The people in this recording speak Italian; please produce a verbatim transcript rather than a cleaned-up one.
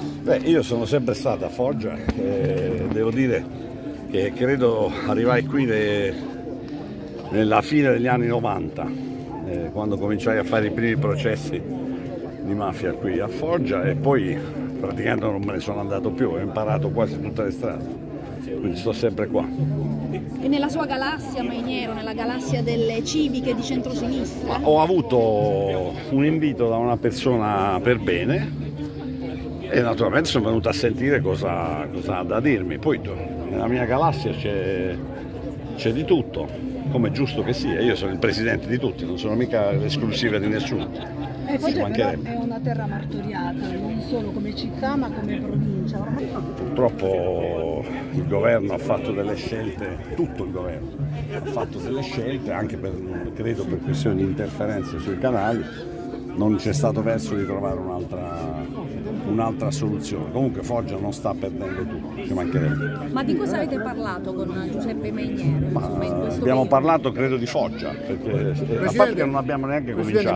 Beh, io sono sempre stato a Foggia e devo dire che credo arrivai qui ne, nella fine degli anni novanta, eh, quando cominciai a fare i primi processi di mafia qui a Foggia, e poi praticamente non me ne sono andato più, ho imparato quasi tutte le strade, quindi sto sempre qua. E nella sua galassia, Mainiero, nella galassia delle civiche di centrosinistra? Ma ho avuto un invito da una persona per bene e naturalmente sono venuto a sentire cosa, cosa ha da dirmi. Poi nella mia galassia c'è di tutto, come è giusto che sia. Io sono il presidente di tutti, non sono mica l'esclusiva di nessuno. E Foggia però è una terra martoriata, non solo come città ma come provincia. Purtroppo il governo ha fatto delle scelte, tutto il governo ha fatto delle scelte, anche per, credo per questioni di interferenze sui canali, non c'è stato verso di trovare un'altra un'altra soluzione. Comunque Foggia non sta perdendo tutto, ci mancherebbe. Ma di cosa avete parlato con Giuseppe Mainiero? Ma insomma, in questo abbiamo periodo? parlato credo di Foggia, perché a parte che non abbiamo neanche cominciato.